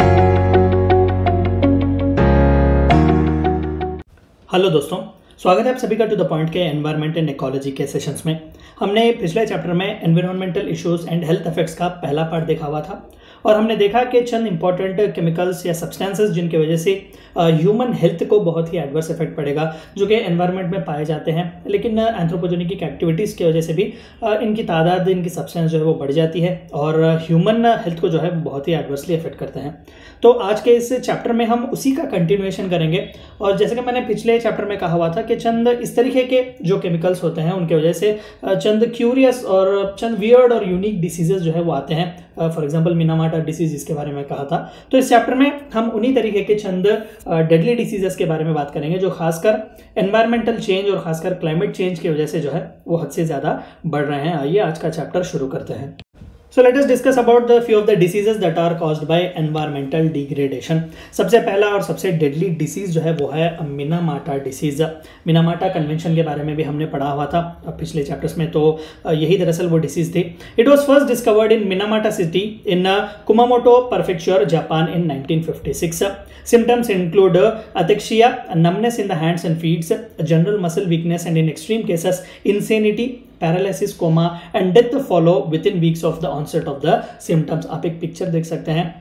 Hello दोस्तों, स्वागत है आप सभी का टू द पॉइंट के एनवायरनमेंट एंड इकोलॉजी के सेशंस में। हमने पिछले चैप्टर में environmental issues and health effects का पहला पार्ट देखा हुआ था और हमने देखा कि चंद इंपॉर्टेंट केमिकल्स या सब्सटेंसेस जिनकी वजह से ह्यूमन हेल्थ को बहुत ही एडवर्स इफेक्ट पड़ेगा, जो कि एनवायरनमेंट में पाए जाते हैं, लेकिन एंथ्रोपोजेनिक एक्टिविटीज़ की वजह से भी इनकी तादाद, इनकी सब्सटेंस जो है वो बढ़ जाती है और ह्यूमन हेल्थ को जो है बहुत ही एडवर्सली इफेक्ट करते हैं। तो आज के इस चैप्टर में हम उसी का कंटिन्यूएशन करेंगे और जैसे कि मैंने पिछले चैप्टर में कहा हुआ था कि चंद इस तरीके के जो केमिकल्स होते हैं उनकी वजह से चंद क्यूरियस और चंद वियर्ड और यूनिक डिसीजेज जो है वो आते हैं। फॉर एग्जांपल मिनामाटा डिसीज जिसके बारे में कहा था। तो इस चैप्टर में हम उन्हीं तरीके के चंद डेडली डिसीजेस के बारे में बात करेंगे जो खासकर एनवायरमेंटल चेंज और खासकर क्लाइमेट चेंज की वजह से जो है वो हद से ज़्यादा बढ़ रहे हैं। आइए आज का चैप्टर शुरू करते हैं। So let us discuss about the few of the diseases that are caused by environmental degradation. सबसे पहला और सबसे डेडली डिसीज जो है वो है मिनामाटा डिसीज। मिनामाटा कन्वेंशन के बारे में भी हमने पढ़ा हुआ था पिछले चैप्टर्स में, तो यही दरअसल वो डिसीज थी। It was first discovered in Minamata city in Kumamoto prefecture, Japan in 1956. Symptoms include ataxia, numbness in the hands and feet, general muscle weakness, and in extreme cases insanity, paralysis, coma and death follow within weeks of the onset of the symptoms. आप एक picture देख सकते हैं,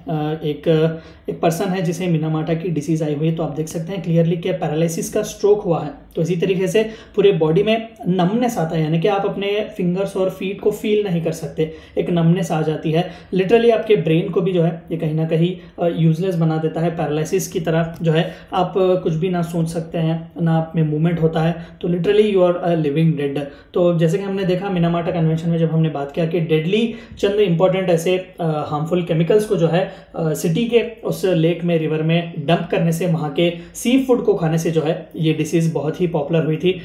एक person है जिसे Minamata की disease आई हुई है, तो आप देख सकते हैं क्लियरली कि पैरालिसिस का स्ट्रोक हुआ है। तो इसी तरीके से पूरे बॉडी में नमनेस आता है, यानी कि आप अपने फिंगर्स और फीट को फील नहीं कर सकते, एक नमनेस आ जाती है। लिटरली आपके ब्रेन को भी जो है ये कहीं ना कहीं यूजलेस बना देता है। पैरालिसिस की तरह जो है आप कुछ भी ना सोच सकते हैं, ना आप में मूवमेंट होता है, तो literally you are a living dead. तो जैसे कि हमने देखा मिनामाटा कन्वेंशन में जब हमने बात किया कि डेडली चंद इंपॉर्टेंट ऐसे हार्मफुल केमिकल्स को जो है सिटी के उस लेक में, रिवर में डंप करने से, वहाँ के सी फूड को खाने से जो है ये डिसीज बहुत ही पॉपुलर हुई थी।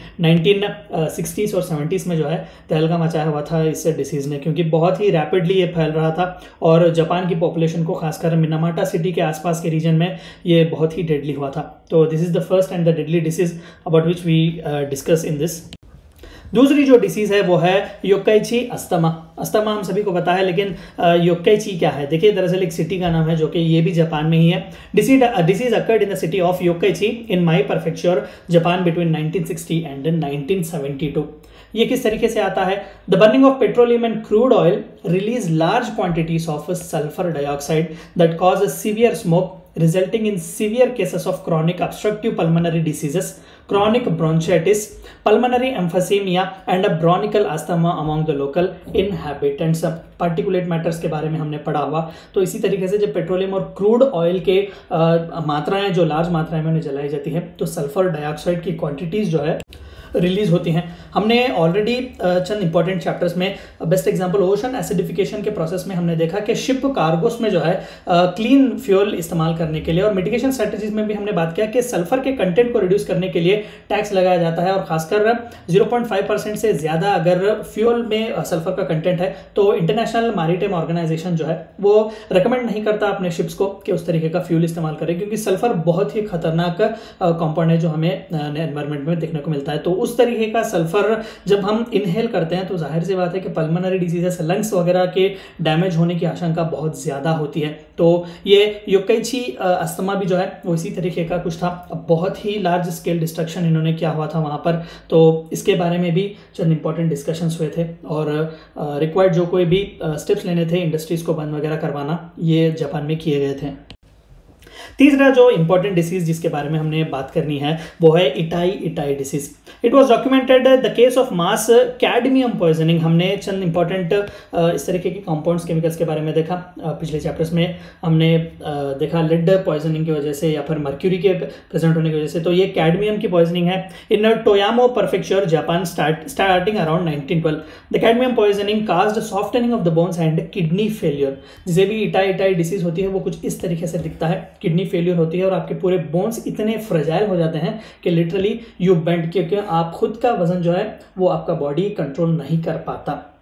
1960s और 70s में जो है तहलका मचाया हुआ था इस डिसीज ने, क्योंकि बहुत ही रैपिडली ये फैल रहा था और जापान की पॉपुलेशन को खासकर मिनामाटा सिटी के आसपास के रीजन में ये बहुत ही डेडली हुआ था। तो this is the first and the deadly disease about which we discuss in this. दूसरी जो डिसीज है वो है योक्काइची अस्थमा। अस्थमा हम सभी को पता है, लेकिन योक्काइची क्या है? देखिए, दरअसल एक सिटी का नाम है जो कि ये भी जापान में ही है। Disease occurred in the city of Yokkaichi in Mie prefecture, Japan between 1960 and 1972। ये किस तरीके से आता है? The burning of petroleum and crude oil release large quantities of sulphur dioxide that cause a severe smoke resulting in severe cases of chronic obstructive pulmonary diseases, chronic bronchitis, pulmonary emphysema and a bronchial asthma among the local inhabitants. Particulate matters के बारे में हमने पढ़ा हुआ। तो इसी तरीके से जब पेट्रोलियम और क्रूड ऑयल के मात्राएं जो लार्ज मात्रा में उन्हें जलाई जाती है, तो सल्फर डाइऑक्साइड की क्वांटिटीज जो है रिलीज होती हैं। हमने ऑलरेडी चंद इंपॉर्टेंट चैप्टर्स में बेस्ट एग्जांपल ओशन एसिडिफिकेशन के प्रोसेस में हमने देखा कि शिप कार्गोस में जो है क्लीन फ्यूल इस्तेमाल करने के लिए और मिटिगेशन स्ट्रेटजीज में भी हमने बात किया कि सल्फर के कंटेंट को रिड्यूस करने के लिए टैक्स लगाया जाता है और खासकर 0.5% से ज़्यादा अगर फ्यूल में सल्फर का कंटेंट है तो इंटरनेशनल मैरीटाइम ऑर्गेनाइजेशन जो है वो रिकमेंड नहीं करता अपने शिप्स को कि उस तरीके का फ्यूल इस्तेमाल करें, क्योंकि सल्फर बहुत ही खतरनाक कंपाउंड है जो हमें एनवायरमेंट में देखने को मिलता है। तो उस तरीके का सल्फर जब हम इनहेल करते हैं तो जाहिर सी बात है कि पल्मोनरी डिजीजेस, लंग्स वगैरह के डैमेज होने की आशंका बहुत ज़्यादा होती है। तो ये योक्काइची अस्थमा भी जो है वो इसी तरीके का कुछ था। बहुत ही लार्ज स्केल डिस्ट्रक्शन इन्होंने किया हुआ था वहाँ पर, तो इसके बारे में भी चंद इंपॉर्टेंट डिस्कशंस हुए थे और रिक्वायर्ड जो कोई भी स्टेप्स लेने थे इंडस्ट्रीज को बंद वगैरह करवाना, ये जापान में किए गए थे। तीसरा जो इंपॉर्टेंट डिसीज जिसके बारे में हमने बात करनी है वो है Itai disease. It was documented the case of mass cadmium poisoning. हमने चंद इंपॉर्टेंट इस तरीके के कंपाउंड्स, केमिकल्स के बारे में देखा पिछले चैप्टर्स में। हमने देखा लेड पॉइजनिंग की वजह से या फिर मर्क्यूरी के प्रेजेंट होने की वजह से, तो ये कैडमियम की पॉइजनिंग है in Toyama prefecture, Japan, starting around 1912। The cadmium poisoning caused softening of the bones and kidney failure. जिसे भी इटाई डिसीज होती है वो कुछ इस तरीके से दिखता है, किडनी फेलियर होती है और आपके पूरे बोन्स इतने फ्रेजाइल हो जाते हैं कि लिटरली यू बेंड, क्योंकि आप खुद का वजन जो है वो आपका बॉडी कंट्रोल नहीं कर पाता।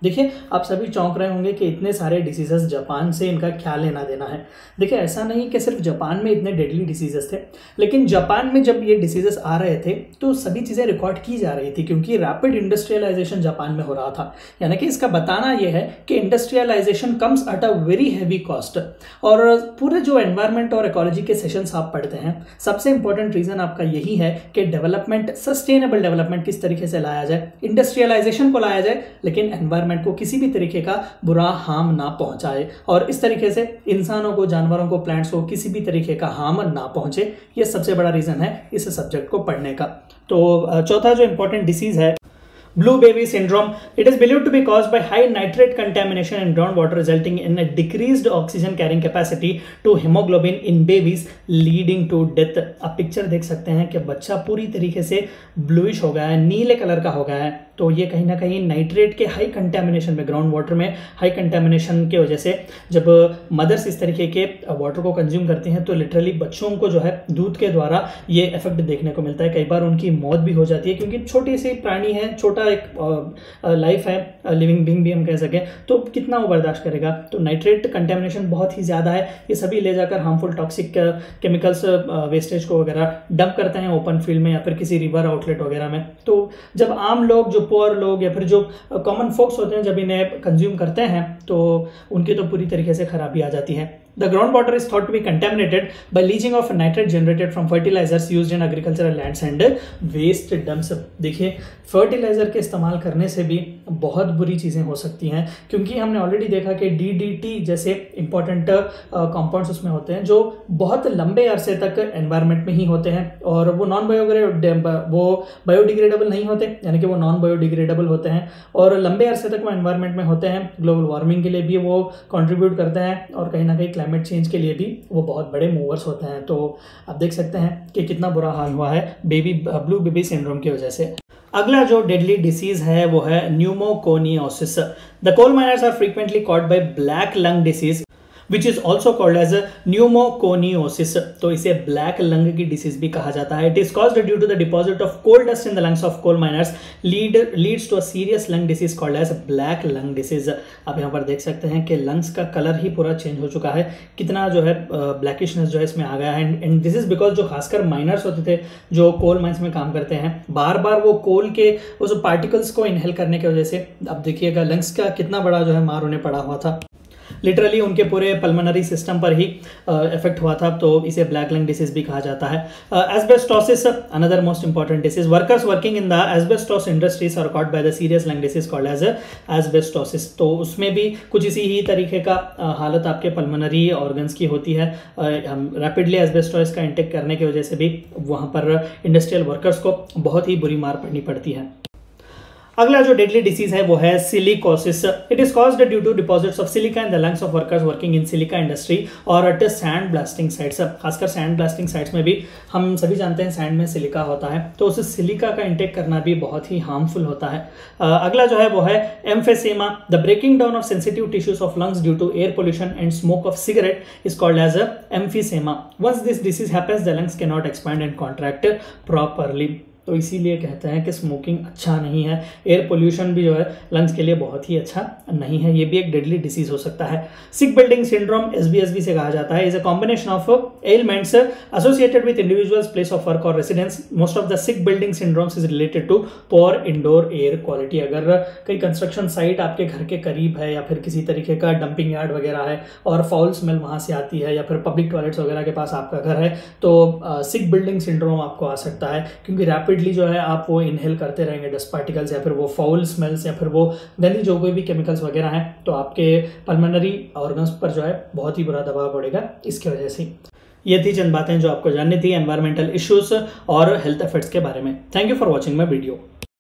देखिए आप सभी चौंक रहे होंगे कि इतने सारे डिसीजेस जापान से इनका क्या लेना देना है। देखिए ऐसा नहीं कि सिर्फ जापान में इतने डेडली डिसीजेस थे, लेकिन जापान में जब ये डिसीजेस आ रहे थे तो सभी चीज़ें रिकॉर्ड की जा रही थी क्योंकि रैपिड इंडस्ट्रियलाइजेशन जापान में हो रहा था। यानी कि इसका बताना यह है कि industrialisation comes at a very heavy cost. और पूरे जो एनवायरमेंट और इकोलॉजी के सेशंस आप पढ़ते हैं, सबसे इंपॉर्टेंट रीजन आपका यही है कि डेवलपमेंट, सस्टेनेबल डेवलपमेंट किस तरीके से लाया जाए, इंडस्ट्रियलाइजेशन को लाया जाए लेकिन एनवायरमेंट को किसी भी तरीके का बुरा हार्म ना पहुंचाए और इस तरीके से इंसानों को, जानवरों को, प्लांट्स को किसी भी तरीके का हार्म ना पहुंचे। ये सबसे बड़ा रीजन है इस सब्जेक्ट को पढ़ने का। तो चौथा जो इंपॉर्टेंट डिसीज है Blue baby syndrome. It is believed to be caused by high nitrate contamination in groundwater, resulting in a decreased oxygen carrying capacity to hemoglobin in babies, leading to death. आप picture देख सकते हैं कि बच्चा पूरी तरीके से ब्लूइश हो गया है, नीले कलर का हो गया है। तो ये कहीं ना कहीं नाइट्रेट के हाई कंटेमिनेशन में, ग्राउंड वाटर में हाई कंटेमिनेशन की वजह से जब मदर्स इस तरीके के वाटर को कंज्यूम करती हैं तो लिटरली बच्चों को जो है दूध के द्वारा ये इफेक्ट देखने को मिलता है। कई बार उनकी मौत भी हो जाती है क्योंकि छोटी सी प्राणी है, छोटा एक लाइफ है, लिविंग बीइंग भी हम कह सकें, तो कितना वो बर्दाश्त करेगा। तो नाइट्रेट कंटेमिनेशन बहुत ही ज़्यादा है। ये सभी ले जाकर हार्मफुल टॉक्सिक केमिकल्स वेस्टेज को वगैरह डंप करते हैं ओपन फील्ड में या फिर किसी रिवर आउटलेट वगैरह में। तो जब आम लोग, जो पुअर लोग या फिर जो कॉमन फोक्स होते हैं, जब इन्हें कंज्यूम करते हैं तो उनकी तो पूरी तरीके से खराबी आ जाती है। The groundwater is thought to be contaminated by leaching of nitrate generated from fertilizers used in agricultural lands and waste dumps. देखिए फर्टिलाइजर के इस्तेमाल करने से भी बहुत बुरी चीज़ें हो सकती हैं क्योंकि हमने ऑलरेडी देखा कि DDT जैसे इंपॉर्टेंट कंपाउंड्स उसमें होते हैं जो बहुत लंबे अरसे तक एनवायरनमेंट में ही होते हैं और वो बायोडिग्रेडेबल नहीं होते, यानी कि वो नॉन बायोडिग्रेडेबल होते हैं और लंबे अरसे तक वो एनवायरनमेंट में होते हैं। ग्लोबल वार्मिंग के लिए भी वो कंट्रीब्यूट करते हैं और कहीं ना कहीं क्लाइमेट चेंज के लिए भी वो बहुत बड़े मूवर्स होते हैं। तो आप देख सकते हैं कि कितना बुरा हाल हुआ है ब्लू बेबी सिंड्रोम की वजह से। अगला जो डेडली डिसीज है वो है pneumoconiosis. The coal miners are frequently caught by black lung disease which is also called as pneumoconiosis. तो इसे ब्लैक लंग की डिसीज भी कहा जाता है। It is caused due to the deposit of coal dust in the lungs of coal miners, leads to a serious lung disease called as black lung disease. आप यहाँ पर देख सकते हैं कि लंग्स का कलर ही पूरा चेंज हो चुका है, कितना जो है ब्लैकिशनेस जो है इसमें आ गया है। एंड दिस इज बिकॉज जो खासकर माइनर्स होते थे जो कोल माइंस में काम करते हैं, बार बार वो कोल के उस पार्टिकल्स को इनहेल करने की वजह से अब देखिएगा लंग्स का कितना बड़ा जो है मार उन्हें पड़ा हुआ था। लिटरली उनके पूरे पल्मोनरी सिस्टम पर ही इफेक्ट हुआ था। तो इसे ब्लैक लंग डिसीज भी कहा जाता है। Asbestosis, another most important disease. Workers working in the asbestos industries are caught by the serious lung disease called as asbestosis. तो उसमें भी कुछ इसी ही तरीके का हालत आपके पल्मोनरी ऑर्गन्स की होती है। हम रैपिडली एस्बेस्टोस का इंटेक करने की वजह से भी वहाँ पर इंडस्ट्रियल वर्कर्स को बहुत ही बुरी मार पड़नी पड़ती है। अगला जो डेडली डिसीज है वो है silicosis. It is caused due to deposits of silica in the lungs of workers working in silica industry और एट सैंड ब्लास्टिंग साइट्स। खासकर सैंड ब्लास्टिंग साइट्स में भी हम सभी जानते हैं सैंड में सिलिका होता है, तो उस सिलिका का इंटेक करना भी बहुत ही हार्मफुल होता है। अगला जो है वो है emphysema. The breaking down of sensitive tissues of lungs due to air pollution and smoke of cigarette is called as emphysema. Once this disease happens the lungs can not expand and contract properly. तो इसीलिए कहते हैं कि smoking अच्छा नहीं है, air pollution भी जो है लंग्स के लिए बहुत ही अच्छा नहीं है। ये भी एक डेडली डिसीज हो सकता है। सिक बिल्डिंग सिंड्रोम SBSB से कहा जाता है। Is a combination of elements associated with individuals place of work और residence. Most of the sick building syndromes is related to poor indoor air quality. अगर कई कंस्ट्रक्शन साइट आपके घर के करीब है या फिर किसी तरीके का डंपिंग यार्ड वगैरह है और फाउल स्मेल वहाँ से आती है या फिर पब्लिक टॉयलेट्स वगैरह के पास आपका घर है, तो सिक बिल्डिंग सिंड्रोम आपको आ सकता है क्योंकि रैपिडली जो है आप वो इनहेल करते रहेंगे डस्ट पार्टिकल्स या फिर वो फाउल स्मेल्स या फिर वो गंदी जो कोई भी केमिकल्स वगैरह हैं, तो आपके पल्मोनरी ऑर्गन्स पर जो है बहुत ही बुरा दबाव पड़ेगा इसकी वजह से। ये थी चंद बातें जो आपको जाननी थी एनवायरमेंटल इश्यूज और हेल्थ इफेक्ट्स के बारे में। Thank you for watching my video.